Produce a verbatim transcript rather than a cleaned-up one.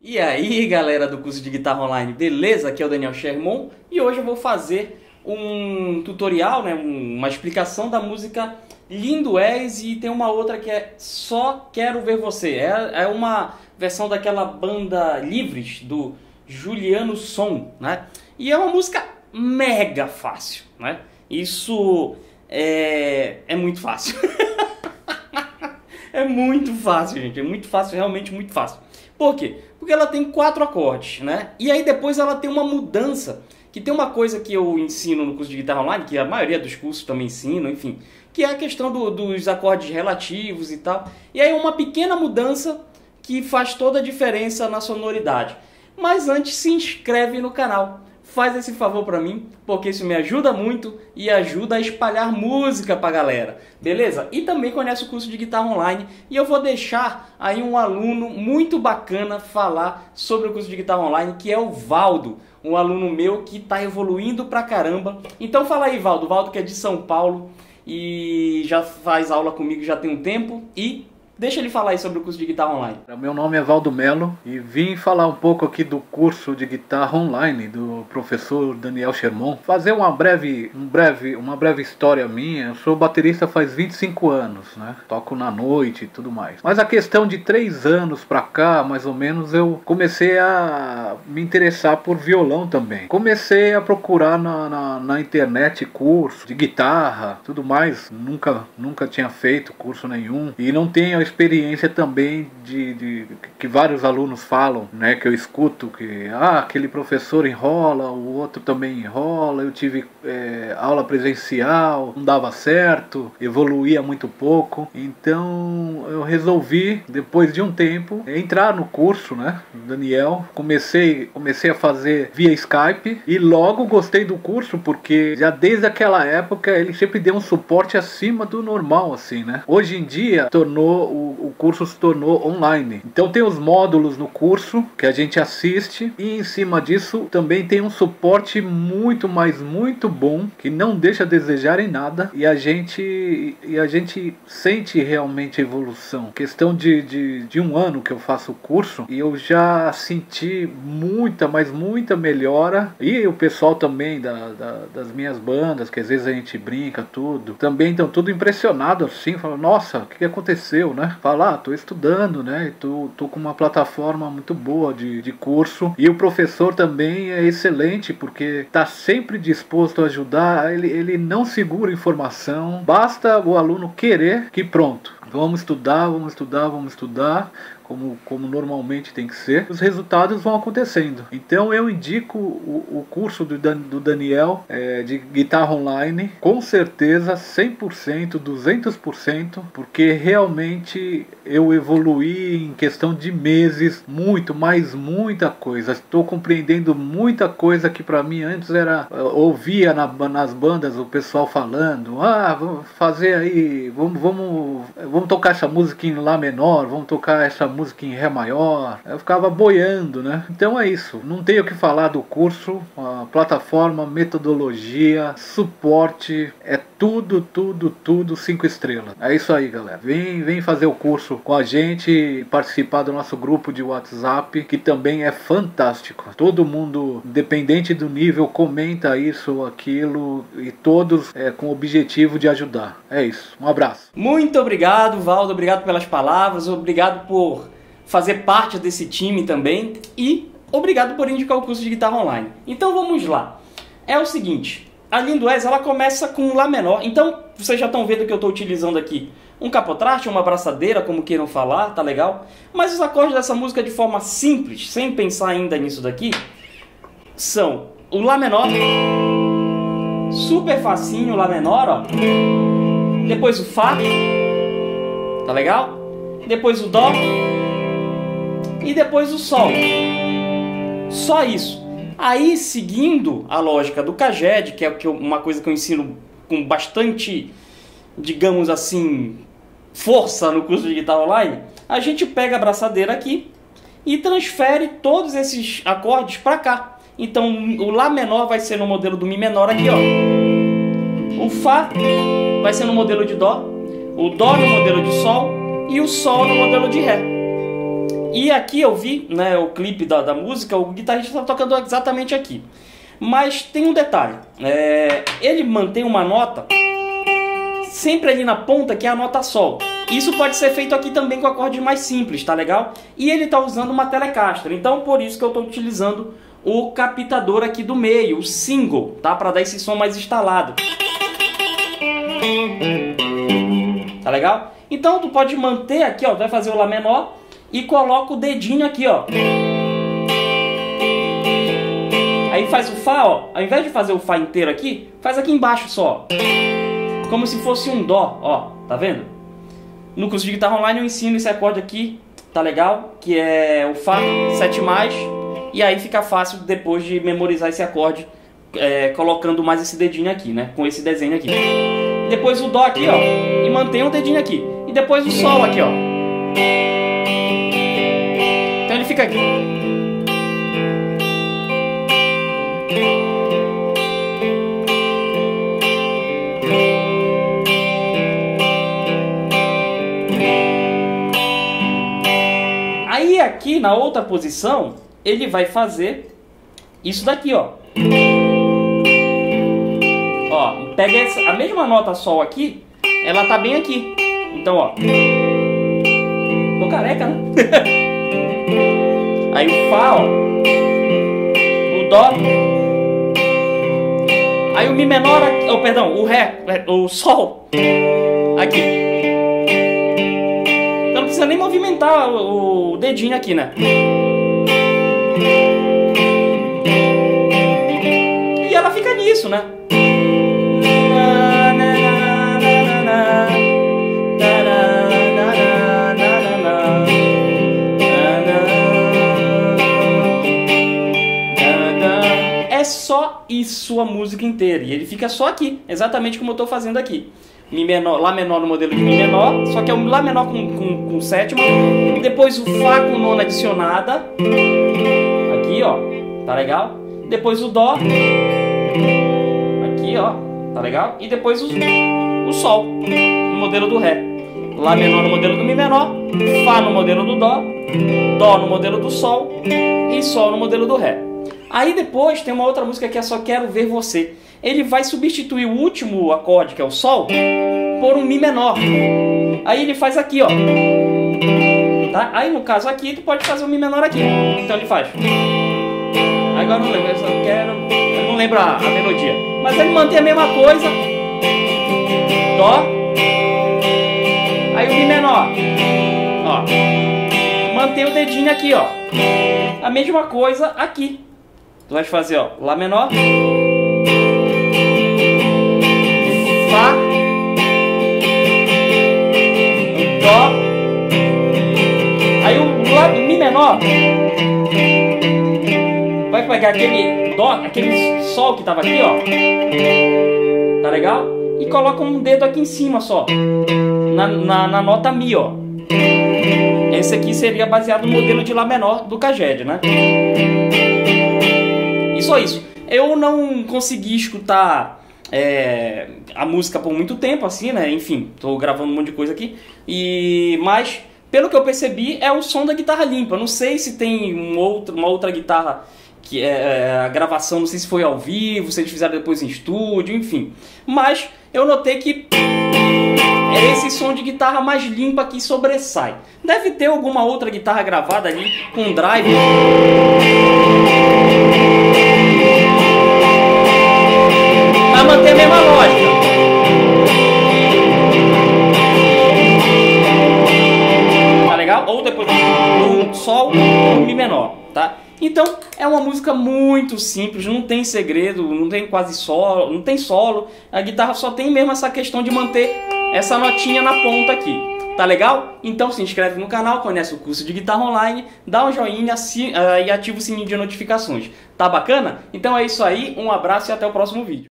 E aí, galera do curso de guitarra online, beleza? Aqui é o Daniel Sherman e hoje eu vou fazer um tutorial, né, uma explicação da música Lindo És, e tem uma outra que é Só Quero Ver Você. É, é uma versão daquela banda Livres, do Juliano Som, né? E é uma música mega fácil, né? Isso é, é muito fácil. É muito fácil, gente. É muito fácil, realmente muito fácil. Por quê? Porque ela tem quatro acordes, né? E aí depois ela tem uma mudança, que tem uma coisa que eu ensino no curso de guitarra online, que a maioria dos cursos também ensinam, enfim, que é a questão do, dos acordes relativos e tal. E aí uma pequena mudança que faz toda a diferença na sonoridade. Mas antes, se inscreve no canal. Faz esse favor pra mim, porque isso me ajuda muito e ajuda a espalhar música pra galera, beleza? E também conhece o curso de guitarra online, e eu vou deixar aí um aluno muito bacana falar sobre o curso de guitarra online, que é o Valdo, um aluno meu que tá evoluindo pra caramba. Então fala aí, Valdo, Valdo que é de São Paulo e já faz aula comigo já tem um tempo, e deixa ele falar aí sobre o curso de guitarra online. Meu nome é Valdo Melo e vim falar um pouco aqui do curso de guitarra online do professor Daniel Sherman. Fazer uma breve, um breve, uma breve história minha. Eu sou baterista faz vinte e cinco anos, né? Toco na noite e tudo mais. Mas a questão de três anos pra cá, mais ou menos, eu comecei a me interessar por violão também. Comecei a procurar na, na, na internet curso de guitarra, tudo mais. Nunca, nunca tinha feito curso nenhum e não tenho experiência também de, de que vários alunos falam, né, que eu escuto que ah, aquele professor enrola, o outro também enrola. Eu tive é, aula presencial, não dava certo, evoluía muito pouco, então eu resolvi, depois de um tempo, entrar no curso, né, Daniel. Comecei, comecei a fazer via Skype e logo gostei do curso, porque já desde aquela época ele sempre deu um suporte acima do normal, assim, né. Hoje em dia tornou o curso se tornou online. Então tem os módulos no curso que a gente assiste, e em cima disso também tem um suporte muito, mas muito bom, que não deixa a desejar em nada, e a gente, e a gente sente realmente a evolução. Questão de, de, de um ano que eu faço o curso e eu já senti muita, mas muita melhora. E o pessoal também da, da, das minhas bandas, que às vezes a gente brinca tudo, também estão tudo impressionado assim, falando, nossa, o que aconteceu, né? Falar, ah, tô estudando, né? Tô, tô com uma plataforma muito boa de, de curso, e o professor também é excelente, porque tá sempre disposto a ajudar. Ele, ele não segura informação, basta o aluno querer, que pronto, vamos estudar, vamos estudar, vamos estudar. Como, como normalmente tem que ser, os resultados vão acontecendo. Então eu indico o, o curso do, Dan, do Daniel é, de guitarra online, com certeza, cem por cento, duzentos por cento, porque realmente eu evoluí em questão de meses, muito, mas muita coisa. Estou compreendendo muita coisa que para mim antes era, ouvia na, nas bandas o pessoal falando, ah, vamos fazer aí, vamos, vamos, vamos tocar essa música em Lá menor, vamos tocar essa música em Ré maior. Eu ficava boiando, né? Então é isso, não tenho o que falar do curso. A plataforma, metodologia, suporte, é tudo, tudo, tudo cinco estrelas. É isso aí, galera. Vem, vem fazer o curso com a gente, participar do nosso grupo de WhatsApp, que também é fantástico. Todo mundo, independente do nível, comenta isso ou aquilo, e todos é, com o objetivo de ajudar. É isso, um abraço. Muito obrigado, Valdo, obrigado pelas palavras, obrigado por fazer parte desse time também, e obrigado por indicar o curso de guitarra online. Então vamos lá. É o seguinte, a Lindo És, ela começa com Lá menor. Então vocês já estão vendo que eu estou utilizando aqui um capotraste, uma abraçadeira, como queiram falar, tá legal? Mas os acordes dessa música, de forma simples, sem pensar ainda nisso daqui, são o Lá menor, super facinho, Lá menor, ó. Depois o Fá, tá legal? Depois o Dó e depois o Sol. Só isso. Aí, seguindo a lógica do Caged, que é uma coisa que eu ensino com bastante, digamos assim, força no curso de guitarra online, a gente pega a abraçadeira aqui e transfere todos esses acordes para cá. Então o Lá menor vai ser no modelo do Mi menor aqui, ó. O Fá vai ser no modelo de Dó, o Dó no modelo de Sol e o Sol no modelo de Ré. E aqui eu vi, né, o clipe da, da música, o guitarrista está tocando exatamente aqui. Mas tem um detalhe, é, ele mantém uma nota sempre ali na ponta, que é a nota Sol. Isso pode ser feito aqui também com acordes mais simples, tá legal? E ele está usando uma Telecaster, então por isso que eu estou utilizando o captador aqui do meio, o single, tá? Para dar esse som mais instalado. Tá legal? Então tu pode manter aqui, ó, vai fazer o Lá menor e coloca o dedinho aqui, ó. Aí faz o Fá, ó, ao invés de fazer o Fá inteiro aqui, faz aqui embaixo só. Como se fosse um Dó, ó, tá vendo? No curso de guitarra online eu ensino esse acorde aqui, tá legal? Que é o Fá sete mais, e aí fica fácil depois de memorizar esse acorde, é, colocando mais esse dedinho aqui, né? Com esse desenho aqui. Depois o Dó aqui, ó, e mantém o dedinho aqui. E depois o Sol aqui, ó. Então ele fica aqui. Aí aqui na outra posição, ele vai fazer isso daqui, ó. Ó, pega essa, a mesma nota Sol aqui, ela tá bem aqui. Então, ó. Tô careca, né? Aí o Fá, ó. O Dó. Aí o Mi menor, oh, perdão, o Ré, o Sol. Aqui. Então não precisa nem movimentar o, o dedinho aqui, né? E ela fica nisso, né? É só isso a música inteira. E ele fica só aqui, exatamente como eu estou fazendo aqui. Mi menor, Lá menor no modelo de Mi menor, só que é o Lá menor com, com, com sétima. Depois o Fá com nona adicionada. Aqui, ó. Tá legal? Depois o Dó. Aqui, ó. Tá legal? E depois o, o Sol no modelo do Ré. Lá menor no modelo do Mi menor. Fá no modelo do Dó. Dó no modelo do Sol. E Sol no modelo do Ré. Aí depois tem uma outra música que é Só Quero Ver Você. Ele vai substituir o último acorde, que é o Sol, por um Mi menor. Aí ele faz aqui, ó. Tá? Aí no caso aqui, tu pode fazer o Mi menor aqui. Então ele faz. Agora eu não lembro, eu só quero... Eu não lembro a, a melodia. Mas ele mantém a mesma coisa. Dó. Aí o Mi menor. Ó. Mantém o dedinho aqui, ó. A mesma coisa aqui. Tu vai fazer, ó, Lá menor, Fá, Dó, aí o Lá, Mi menor, vai pegar aquele Dó, aquele Sol que tava aqui, ó, tá legal? E coloca um dedo aqui em cima só, na, na, na nota Mi, ó. Esse aqui seria baseado no modelo de Lá menor do Caged, né? E só isso. Eu não consegui escutar é, a música por muito tempo, assim, né? Enfim, tô gravando um monte de coisa aqui. E, mas, pelo que eu percebi, é o som da guitarra limpa. Não sei se tem um outro, uma outra guitarra, que é a gravação, não sei se foi ao vivo, se eles fizeram depois em estúdio, enfim. Mas eu notei que é esse som de guitarra mais limpa que sobressai. Deve ter alguma outra guitarra gravada ali com drive. Vai manter a mesma lógica. Tá legal? Ou depois um Sol ou um Mi menor, tá? Então é uma música muito simples, não tem segredo, não tem quase solo, não tem solo. A guitarra só tem mesmo essa questão de manter essa notinha na ponta aqui. Tá legal? Então se inscreve no canal, conhece o curso de guitarra online, dá um joinha e ativa o sininho de notificações. Tá bacana? Então é isso aí, um abraço e até o próximo vídeo.